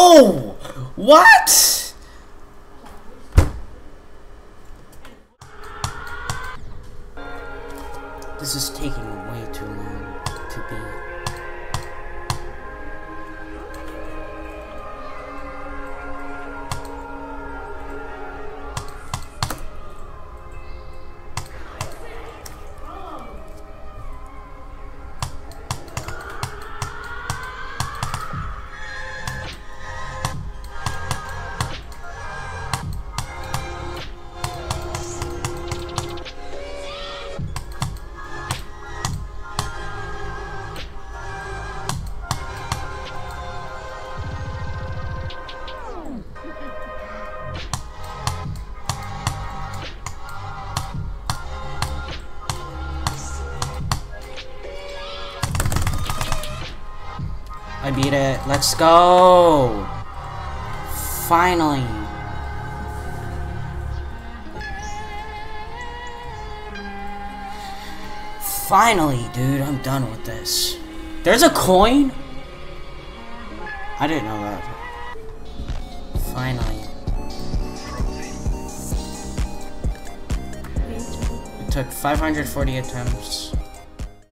No! What? This is taking way too long to beat. I beat it. Let's go! Finally! Finally, dude, I'm done with this. There's a coin? I didn't know that. Finally. It took 540 attempts.